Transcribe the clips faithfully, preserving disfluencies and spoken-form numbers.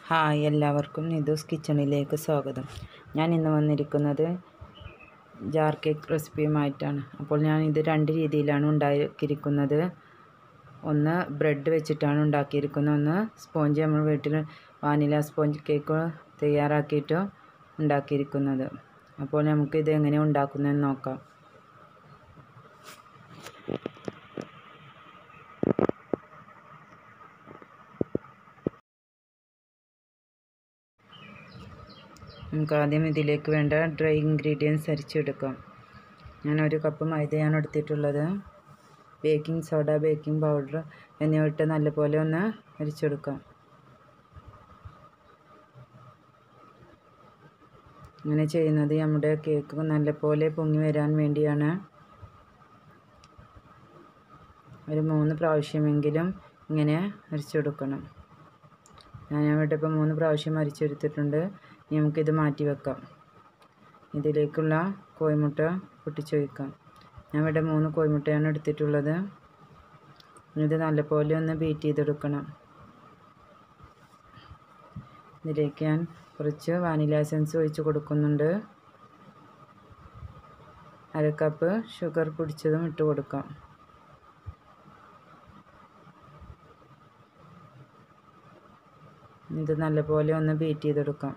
Hi, എല്ലാവർക്കും നിതൂസ് കിച്ചണിലേക്ക് സ്വാഗതം. ഞാൻ ഇന്ന് വന്നിരിക്കുന്നത് ജാർ കേക്ക് റെസിപ്പിയുമായിട്ടാണ്. അപ്പോൾ ഞാൻ ഇത് രണ്ട് രീതിയിലാണ് ഉണ്ടാക്കിയിരിക്കുന്നത്. ഒന്ന് ബ്രെഡ് വെച്ചിട്ടാണ് ഉണ്ടാക്കിയിരിക്കുന്നത്, ഒന്ന് സ്പോഞ്ച് നമ്മൾ വീട്ടിൽ വാനില സ്പോഞ്ച് കേക്ക് തയ്യാറാക്കിയിട്ട് ഉണ്ടാക്കിയിരിക്കുന്നത്. അപ്പോൾ നമുക്കിത് എങ്ങനെ ഉണ്ടാക്കുന്നതെന്ന് നോക്കാം. നമുക്ക് ആദ്യം ഇതിലേക്ക് വേണ്ട ഡ്രൈ ഇൻഗ്രീഡിയൻസ് അരിച്ചെടുക്കാം. ഞാൻ ഒരു കപ്പ് മൈദയാണ് എടുത്തിട്ടുള്ളത്. ബേക്കിംഗ് സോഡ, ബേക്കിംഗ് പൗഡർ എന്നിവ ഇട്ട് നല്ലപോലെ ഒന്ന് അരിച്ചെടുക്കാം. ഇങ്ങനെ ചെയ്യുന്നത് നമ്മുടെ കേക്ക് നല്ലപോലെ പൊങ്ങി വരാൻ വേണ്ടിയാണ്. ഒരു മൂന്ന് പ്രാവശ്യമെങ്കിലും ഇങ്ങനെ അരിച്ചെടുക്കണം. ഞാൻ ഇവിടെ ഇപ്പോൾ മൂന്ന് പ്രാവശ്യം അരിച്ചെടുത്തിട്ടുണ്ട്. ഇനി നമുക്കിത് മാറ്റി വെക്കാം. ഇതിലേക്കുള്ള കോഴിമുട്ട പൊട്ടിച്ചൊഴിക്കാം. ഞാൻ ഇവിടെ മൂന്ന് കോഴിമുട്ടയാണ് എടുത്തിട്ടുള്ളത്. ഇത് നല്ലപോലെ ഒന്ന് ബീറ്റ് ചെയ്തെടുക്കണം. ഇതിലേക്ക് ഞാൻ കുറച്ച് വാനില എസൻസ് ഒഴിച്ച് കൊടുക്കുന്നുണ്ട്. അര കപ്പ് ഷുഗർ പൊടിച്ചതും ഇട്ട് കൊടുക്കാം. ഇത് നല്ലപോലെ ഒന്ന് ബീറ്റ് ചെയ്തെടുക്കാം.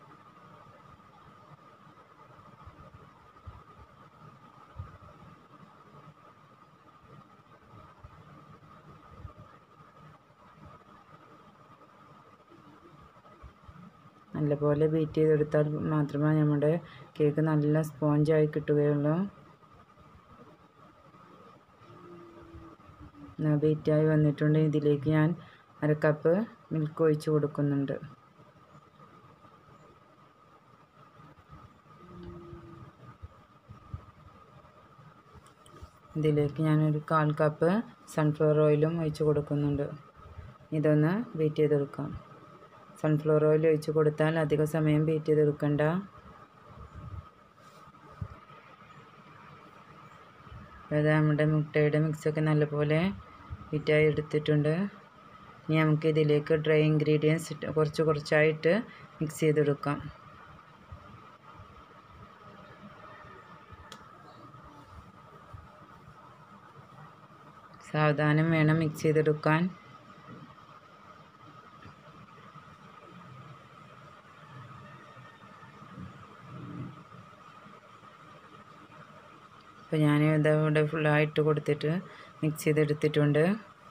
നല്ലപോലെ ബീറ്റ് ചെയ്തെടുത്താൽ മാത്രമേ നമ്മുടെ കേക്ക് നല്ല സ്പോഞ്ചായി കിട്ടുകയുള്ളൂ. ബീറ്റായി വന്നിട്ടുണ്ട്. ഇതിലേക്ക് ഞാൻ അര കപ്പ് മിൽക്ക് ഒഴിച്ച് കൊടുക്കുന്നുണ്ട്. ഇതിലേക്ക് ഞാനൊരു കാൽ കപ്പ് സൺഫ്ലവർ ഓയിലും ഒഴിച്ച് കൊടുക്കുന്നുണ്ട്. ഇതൊന്ന് ബീറ്റ് ചെയ്തെടുക്കാം. സൺഫ്ലവർ ഓയിൽ ഒഴിച്ച് കൊടുത്താൽ അധിക സമയം ബീറ്റ് ചെയ്തെടുക്കണ്ട. അതായത് നമ്മുടെ മുട്ടയുടെ മിക്സൊക്കെ നല്ലപോലെ ബീറ്റായി എടുത്തിട്ടുണ്ട്. ഇനി നമുക്ക് ഇതിലേക്ക് ഡ്രൈ ഇൻഗ്രീഡിയൻസ് ഇട്ട് കുറച്ച് കുറച്ചായിട്ട് മിക്സ് ചെയ്തെടുക്കാം. സാവധാനം വേണം മിക്സ് ചെയ്തെടുക്കാൻ. അപ്പോൾ ഞാൻ ഇതവിടെ ഫുള്ളായിട്ട് കൊടുത്തിട്ട് മിക്സ് ചെയ്തെടുത്തിട്ടുണ്ട്.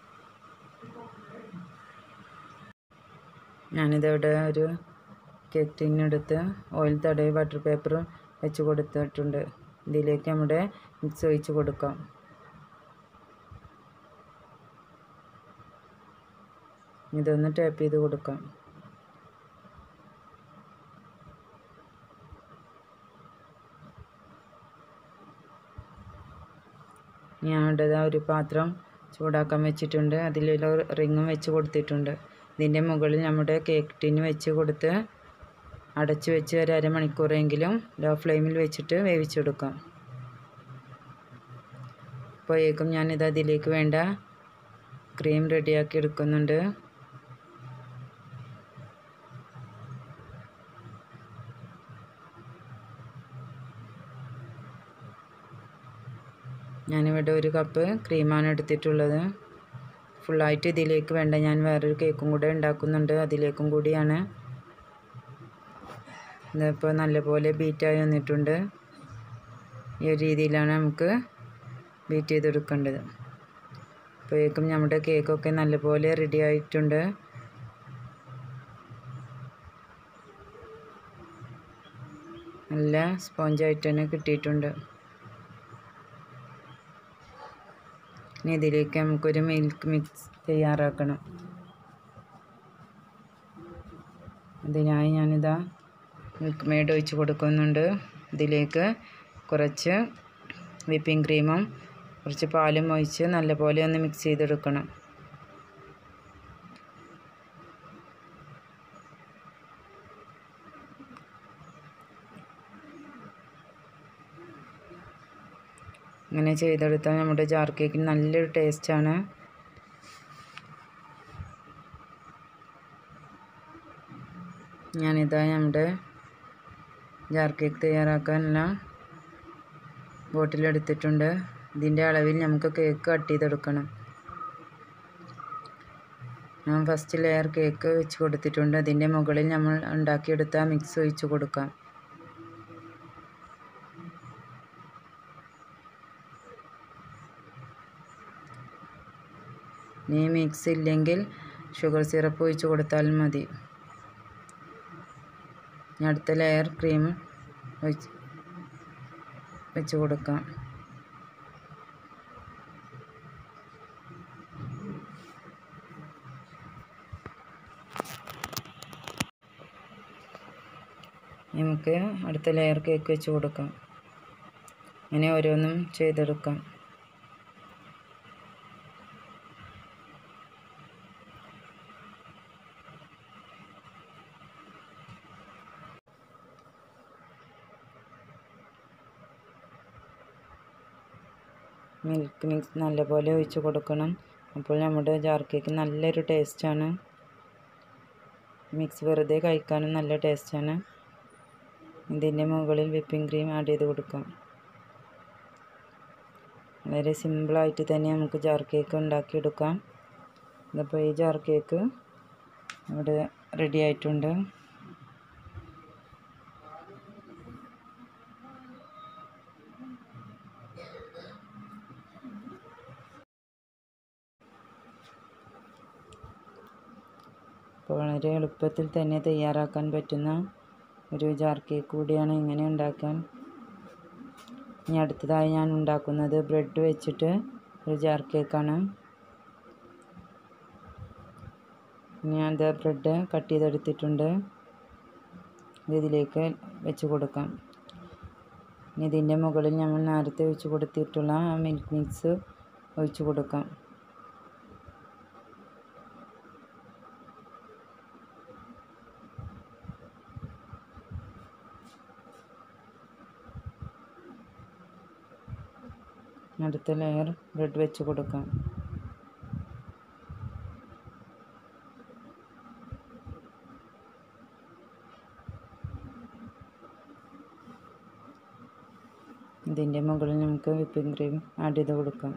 ഞാനിതവിടെ ഒരു കേക്ക് ടിന്നെടുത്ത് ഓയിൽ തടവി ബട്ടർ പേപ്പർ വെച്ച് കൊടുത്തിട്ടുണ്ട്. ഇതിലേക്ക് നമ്മുടെ മിക്സ് ഒഴിച്ച് കൊടുക്കാം. ഇതൊന്ന് ടാപ്പ് ചെയ്ത് കൊടുക്കാം. ഞാൻ ഇവിടെ ഒരു പാത്രം ചൂടാക്കാൻ വെച്ചിട്ടുണ്ട്. അതിലൊരു റിങ്ങും വെച്ച് കൊടുത്തിട്ടുണ്ട്. ഇതിൻ്റെ മുകളിൽ നമ്മുടെ കേക്ക് ടിന്ന് വെച്ച് കൊടുത്ത് അടച്ച് വെച്ച് ഒരു അരമണിക്കൂറെങ്കിലും ലോ ഫ്ലെയിമിൽ വെച്ചിട്ട് വേവിച്ചെടുക്കാം. അപ്പോഴേക്കും ഞാനിത് അതിലേക്ക് വേണ്ട ക്രീം റെഡിയാക്കി എടുക്കുന്നുണ്ട്. ഞാനിവിടെ ഒരു കപ്പ് ക്രീമാണ് എടുത്തിട്ടുള്ളത്. ഫുള്ളായിട്ട് ഇതിലേക്ക് വേണ്ട, ഞാൻ വേറൊരു കേക്കും കൂടെ ഉണ്ടാക്കുന്നുണ്ട്, അതിലേക്കും കൂടിയാണ്. ഇതിപ്പോൾ നല്ലപോലെ ബീറ്റായി വന്നിട്ടുണ്ട്. ഈ ഒരു രീതിയിലാണ് നമുക്ക് ബീറ്റ് ചെയ്തെടുക്കേണ്ടത്. അപ്പോഴേക്കും നമ്മുടെ കേക്കൊക്കെ നല്ലപോലെ റെഡി ആയിട്ടുണ്ട്. നല്ല സ്പോഞ്ചായിട്ട് തന്നെ കിട്ടിയിട്ടുണ്ട്. ഇനി ഇതിലേക്ക് നമുക്കൊരു മിൽക്ക് മിക്സ് തയ്യാറാക്കണം. അതിനായി ഞാനിതാ മിൽക്ക് മെയ്ഡ് ഒഴിച്ച് കൊടുക്കുന്നുണ്ട്. ഇതിലേക്ക് കുറച്ച് വിപ്പിംഗ് ക്രീമും കുറച്ച് പാലും ഒഴിച്ച് നല്ലപോലെ ഒന്ന് മിക്സ് ചെയ്തെടുക്കണം. ഇങ്ങനെ ചെയ്തെടുത്താൽ നമ്മുടെ ജാർ കേക്കിന് നല്ലൊരു ടേസ്റ്റാണ്. ഞാനിതാ നമ്മുടെ ജാർ കേക്ക് തയ്യാറാക്കാനുള്ള ബോട്ടിലെടുത്തിട്ടുണ്ട്. ഇതിൻ്റെ അളവിൽ നമുക്ക് കേക്ക് കട്ട് ചെയ്തെടുക്കണം. ഞാൻ ഫസ്റ്റ് ലെയർ കേക്ക് വെച്ച് കൊടുത്തിട്ടുണ്ട്. അതിൻ്റെ മുകളിൽ നമ്മൾ ഉണ്ടാക്കിയെടുത്ത മിക്സ് ഒഴിച്ച് കൊടുക്കാം. ഇനി മിക്സ് ഇല്ലെങ്കിൽ ഷുഗർ സിറപ്പ് ഒഴിച്ച് കൊടുത്താലും മതി. അടുത്ത ലെയർ ക്രീം ഒഴിച്ച് വെച്ച് കൊടുക്കാം. നമുക്ക് അടുത്ത ലെയർ കേക്ക് വെച്ച് കൊടുക്കാം. അങ്ങനെ ഓരോന്നും ചെയ്തെടുക്കാം. മിൽക്ക് മിക്സ് നല്ലപോലെ ഒഴിച്ച് കൊടുക്കണം. അപ്പോൾ നമ്മുടെ ജാർ കേക്ക് നല്ലൊരു ടേസ്റ്റാണ്. മിക്സ് വെറുതെ കഴിക്കാനും നല്ല ടേസ്റ്റാണ്. ഇതിൻ്റെ മുകളിൽ വിപ്പിംഗ് ക്രീം ആഡ് ചെയ്ത് കൊടുക്കാം. വളരെ സിമ്പിളായിട്ട് തന്നെ നമുക്ക് ജാർ കേക്ക് ഉണ്ടാക്കിയെടുക്കാം. ഇതിപ്പോൾ ഈ ജാർ കേക്ക് ഇവിടെ റെഡി ആയിട്ടുണ്ട്. അപ്പോൾ വളരെ എളുപ്പത്തിൽ തന്നെ തയ്യാറാക്കാൻ പറ്റുന്ന ഒരു ജാർ കേക്ക് കൂടിയാണ്. ഇങ്ങനെ ഉണ്ടാക്കാൻ. ഇനി അടുത്തതായി ഞാൻ ഉണ്ടാക്കുന്നത് ബ്രെഡ് വെച്ചിട്ട് ഒരു ജാർ കേക്കാണ്. ഞാൻ ഇത് ബ്രെഡ് കട്ട് ചെയ്തെടുത്തിട്ടുണ്ട്. ഇതിലേക്ക് വെച്ച് കൊടുക്കാം. ഇനി ഇതിൻ്റെ മുകളിൽ നമ്മൾ നേരത്തെ ഒഴിച്ച് കൊടുത്തിട്ടുള്ള ആ മിൽക്ക് മിക്സ് ഒഴിച്ച് കൊടുക്കാം. അടുത്ത ലെയർ ബ്രെഡ് വെച്ച് കൊടുക്കാം. ഇതിൻ്റെ മുകളിൽ നമുക്ക് വിപ്പിംഗ് ക്രീം ആഡ് ചെയ്ത് കൊടുക്കാം.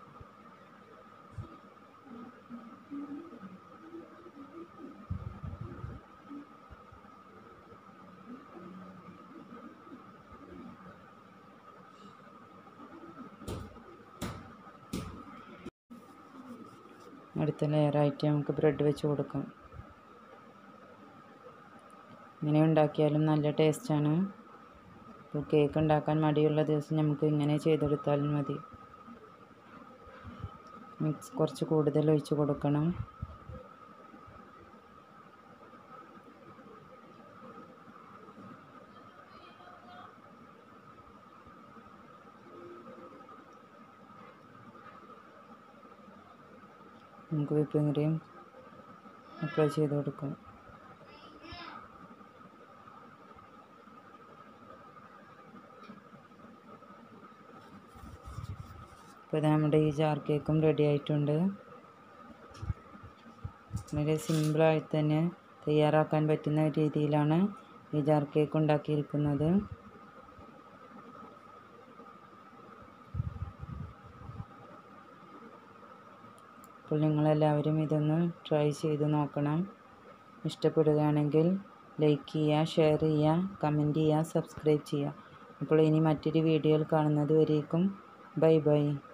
അടുത്ത ലെയറായിട്ട് നമുക്ക് ബ്രെഡ് വെച്ച് കൊടുക്കാം. ഇങ്ങനെ ഉണ്ടാക്കിയാലും നല്ല ടേസ്റ്റാണ്. ഇപ്പോൾ കേക്ക് ഉണ്ടാക്കാൻ മടിയുള്ള ദിവസം നമുക്ക് ഇങ്ങനെ ചെയ്തെടുത്താലും മതി. മിക്സ് കുറച്ച് കൂടുതൽ ഒഴിച്ച് കൊടുക്കണം. നമുക്ക് വിപ്പിംഗ് ക്രീം അപ്ലൈ ചെയ്ത് കൊടുക്കാം. ഇപ്പോൾ നമ്മുടെ ഈ ജാർ കേക്കും റെഡി ആയിട്ടുണ്ട്. വളരെ സിമ്പിളായി തന്നെ തയ്യാറാക്കാൻ പറ്റുന്ന രീതിയിലാണ് ഈ ജാർ കേക്ക് ഉണ്ടാക്കിയിരിക്കുന്നത്. അപ്പോൾ നിങ്ങളെല്ലാവരും ഇതൊന്ന് ട്രൈ ചെയ്ത് നോക്കണം. ഇഷ്ടപ്പെടുകയാണെങ്കിൽ ലൈക്ക് ചെയ്യുക, ഷെയർ ചെയ്യുക, കമൻറ്റ് ചെയ്യുക, സബ്സ്ക്രൈബ് ചെയ്യുക. അപ്പോൾ ഇനി മറ്റൊരു വീഡിയോയിൽ കാണുന്നത് വരേക്കും ബൈ ബൈ.